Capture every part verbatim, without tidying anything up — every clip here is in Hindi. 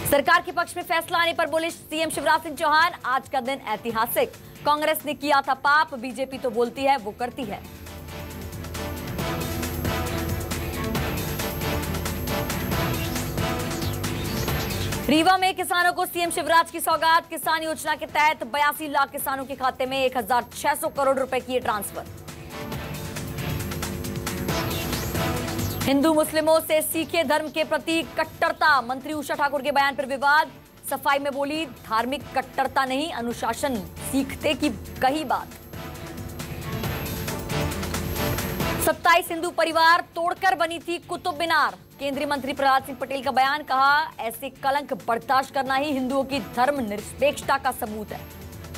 सरकार के पक्ष में फैसला आने पर बोले सीएम शिवराज सिंह चौहान, आज का दिन ऐतिहासिक। कांग्रेस ने किया था पाप, बीजेपी तो बोलती है वो करती है। रीवा में किसानों को सीएम शिवराज की सौगात। किसान योजना के तहत बयासी लाख किसानों के खाते में एक हजार छह सौ करोड़ रुपए किए ट्रांसफर। हिंदू मुस्लिमों से सिखे धर्म के प्रति कट्टरता, मंत्री उषा ठाकुर के बयान पर विवाद। सफाई में बोली, धार्मिक कट्टरता नहीं, अनुशासन सीखते की कही बात। सत्ताईस हिंदू परिवार तोड़कर बनी थी कुतुब मीनार। केंद्रीय मंत्री प्रहलाद सिंह पटेल का बयान, कहा ऐसे कलंक बर्दाश्त करना ही हिंदुओं की धर्म निरपेक्षता का सबूत है।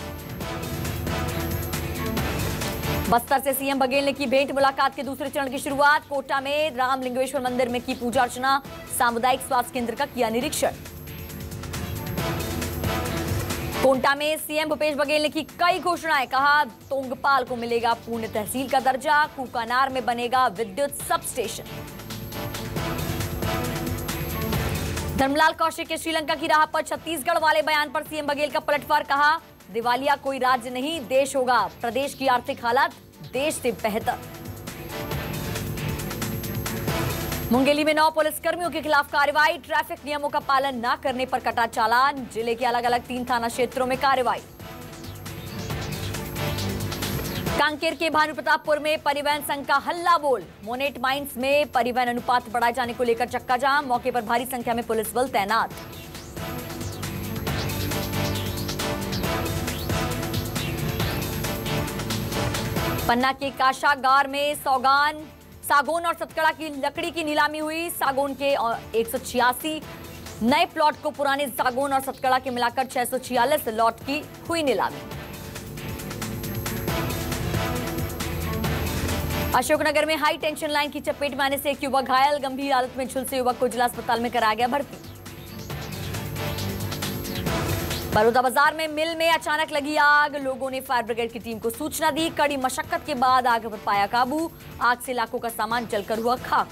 बस्तर से सीएम बघेल ने की भेंट मुलाकात के दूसरे चरण की शुरुआत। कोटा में राम लिंगेश्वर मंदिर में की पूजा अर्चना, सामुदायिक स्वास्थ्य केंद्र का किया निरीक्षण। कोंटा में सीएम भूपेश बघेल ने की कई घोषणाएं, कहा तोंगपाल को मिलेगा पूर्ण तहसील का दर्जा, कूकानार में बनेगा विद्युत सब स्टेशन। धर्मलाल कौशिक के श्रीलंका की राह पर छत्तीसगढ़ वाले बयान पर सीएम बघेल का पलटवार, कहा दिवालिया कोई राज्य नहीं देश होगा, प्रदेश की आर्थिक हालत देश से बेहतर। मुंगेली में नौ पुलिसकर्मियों के खिलाफ कार्रवाई, ट्रैफिक नियमों का पालन न करने पर कटा चालान। जिले के अलग अलग तीन थाना क्षेत्रों में कार्रवाई। कांकेर के भानु प्रतापपुर में परिवहन संघ का हल्ला बोल। मोनेट माइंस में परिवहन अनुपात बढ़ाए जाने को लेकर चक्का जाम, मौके पर भारी संख्या में पुलिस बल तैनात। पन्ना के काशागार में सौगान सागौन और सतकड़ा की लकड़ी की नीलामी हुई। सागौन के एक सौ छियासी नए प्लॉट को पुराने सागौन और सतकड़ा के मिलाकर छह सौ छियालीस लॉट की हुई नीलामी। अशोकनगर में हाई टेंशन लाइन की चपेट में आने से एक युवक घायल, गंभीर हालत में झुलसे युवक को जिला अस्पताल में कराया गया भर्ती। बड़ौदा बाजार में मिल में अचानक लगी आग, लोगों ने फायर ब्रिगेड की टीम को सूचना दी। कड़ी मशक्कत के बाद आग पर पाया काबू, आग से लाखों का सामान जलकर हुआ खाक।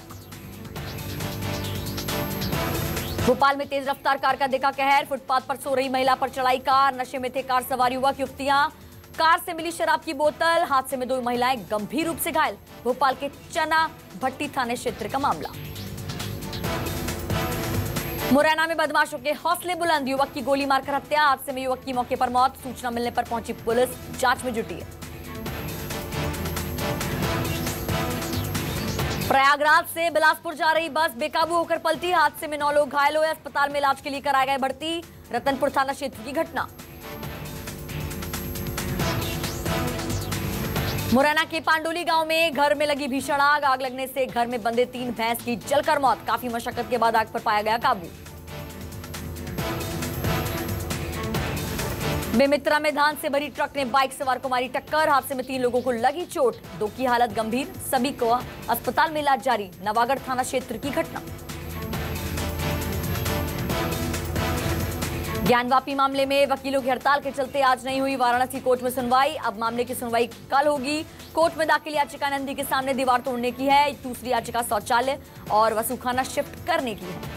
भोपाल में तेज रफ्तार कार का देखा कहर, फुटपाथ पर सो रही महिला पर चढ़ाई कार, नशे में थे कार सवार युवक युवतियां। कार से मिली शराब की बोतल, हादसे में दो महिलाएं गंभीर रूप से घायल। भोपाल के चना भट्टी थाने क्षेत्र का मामला। मुरैना में बदमाशों के हौसले बुलंद, युवक की गोली मारकर हत्या, हादसे में युवक की मौके पर मौत। सूचना मिलने पर पहुंची पुलिस जांच में जुटी है। प्रयागराज से बिलासपुर जा रही बस बेकाबू होकर पलटी, हादसे में नौ लोग घायल हुए, अस्पताल में इलाज के लिए कराए गए भर्ती। रतनपुर थाना क्षेत्र की घटना। मुरैना के पांडोली गांव में घर में लगी भीषण आग, आग लगने से घर में बंधे तीन भैंस की जलकर मौत। काफी मशक्कत के बाद आग पर पाया गया काबू। बेमित्रा में धान से भरी ट्रक ने बाइक सवार को मारी टक्कर, हादसे में तीन लोगों को लगी चोट, दो की हालत गंभीर, सभी को अस्पताल में इलाज जारी। नवागढ़ थाना क्षेत्र की घटना। ज्ञानवापी मामले में वकीलों की हड़ताल के चलते आज नहीं हुई वाराणसी कोर्ट में सुनवाई, अब मामले की सुनवाई कल होगी। कोर्ट में दाखिल याचिका नंदी के सामने दीवार तोड़ने की है, दूसरी याचिका शौचालय और वसूखाना शिफ्ट करने की है।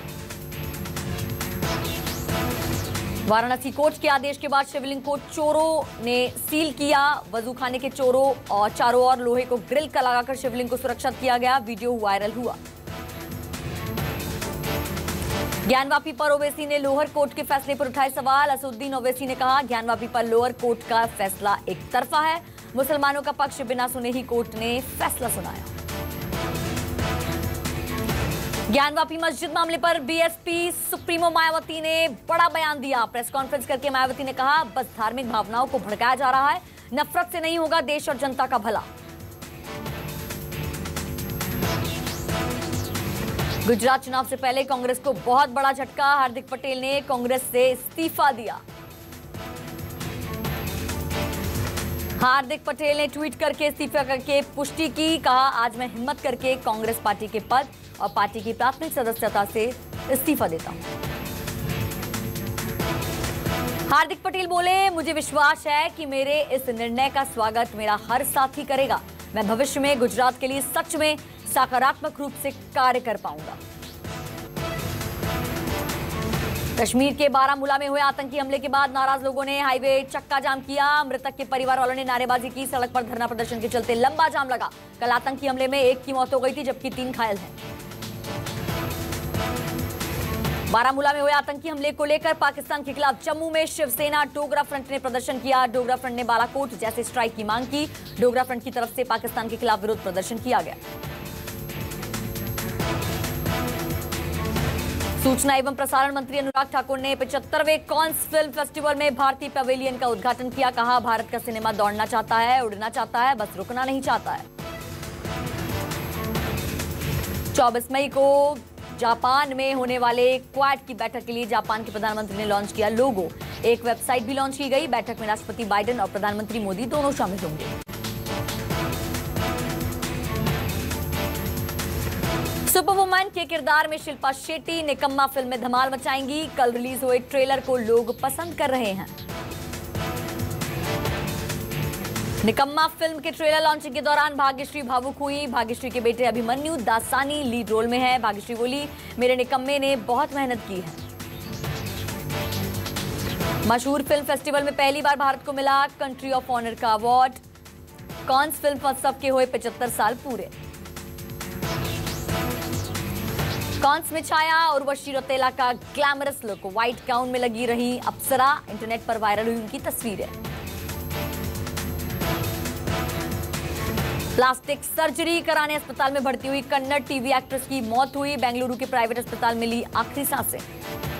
वाराणसी कोर्ट के आदेश के बाद शिवलिंग को चोरों ने सील किया, वजूखाने के चोरों और चारों ओर लोहे को ग्रिल का लगाकर शिवलिंग को सुरक्षित किया गया, वीडियो वायरल हुआ। ज्ञानवापी पर ओवैसी ने लोअर कोर्ट के फैसले पर उठाए सवाल। असदुद्दीन ओवैसी ने कहा ज्ञानवापी पर लोअर कोर्ट का फैसला एक तरफा है, मुसलमानों का पक्ष बिना सुने ही कोर्ट ने फैसला सुनाया। ज्ञानवापी मस्जिद मामले पर बीएसपी सुप्रीमो मायावती ने बड़ा बयान दिया। प्रेस कॉन्फ्रेंस करके मायावती ने कहा बस धार्मिक भावनाओं को भड़काया जा रहा है, नफरत से नहीं होगा देश और जनता का भला। गुजरात चुनाव से पहले कांग्रेस को बहुत बड़ा झटका, हार्दिक पटेल ने कांग्रेस से इस्तीफा दिया। हार्दिक पटेल ने ट्वीट करके इस्तीफा करके पुष्टि की, कहा आज मैं हिम्मत करके कांग्रेस पार्टी के पद और पार्टी की प्राथमिक सदस्यता से इस्तीफा देता हूं। हार्दिक पटेल बोले मुझे विश्वास है कि मेरे इस निर्णय का स्वागत मेरा हर साथी करेगा, मैं भविष्य में गुजरात के लिए सच में सकारात्मक रूप से कार्य कर पाऊंगा। कश्मीर के बारामूला में हुए आतंकी हमले के बाद नाराज लोगों ने हाईवे चक्का जाम किया। मृतक के परिवार वालों ने नारेबाजी की। सड़क पर धरना प्रदर्शन के चलते लंबा जाम लगा। कल आतंकी हमले में एक की मौत हो गई थी जबकि तीन घायल हैं। बारामूला में हुए आतंकी हमले को लेकर पाकिस्तान के खिलाफ जम्मू में शिवसेना डोगरा फ्रंट ने प्रदर्शन किया। डोगरा फ्रंट ने बालाकोट जैसे स्ट्राइक की मांग की। डोगरा फ्रंट की तरफ से पाकिस्तान के खिलाफ विरोध प्रदर्शन किया गया। सूचना एवं प्रसारण मंत्री अनुराग ठाकुर ने पचहत्तरवें कॉन्स फिल्म फेस्टिवल में भारतीय पवेलियन का उद्घाटन किया। कहा, भारत का सिनेमा दौड़ना चाहता है, उड़ना चाहता है, बस रुकना नहीं चाहता है। चौबीस मई को जापान में होने वाले क्वाड की बैठक के लिए जापान के प्रधानमंत्री ने लॉन्च किया लोगो। एक वेबसाइट भी लॉन्च की गई। बैठक में राष्ट्रपति बाइडेन और प्रधानमंत्री मोदी दोनों शामिल होंगे। सुपरवुमन के किरदार में शिल्पा शेट्टी निकम्मा फिल्म में धमाल मचाएंगी। कल रिलीज हुए ट्रेलर को लोग पसंद कर रहे हैं। निकम्मा फिल्म के ट्रेलर लॉन्चिंग के दौरान भाग्यश्री भावुक हुई। भाग्यश्री के बेटे अभिमन्यु दासानी लीड रोल में है। भाग्यश्री बोली, मेरे निकम्मे ने बहुत मेहनत की है। मशहूर फिल्म फेस्टिवल में पहली बार भारत को मिला कंट्री ऑफ ऑनर का अवार्ड। कॉन्स फिल्म महोत्सव के हुए पचहत्तर साल पूरे। कॉन्स में छाया उर्वशी रौतेला का ग्लैमरस लुक। व्हाइट गाउन में लगी रही अप्सरा। इंटरनेट पर वायरल हुई उनकी तस्वीरें। प्लास्टिक सर्जरी कराने अस्पताल में भर्ती हुई कन्नड़ टीवी एक्ट्रेस की मौत हुई। बेंगलुरु के प्राइवेट अस्पताल में ली आखिरी सांसें।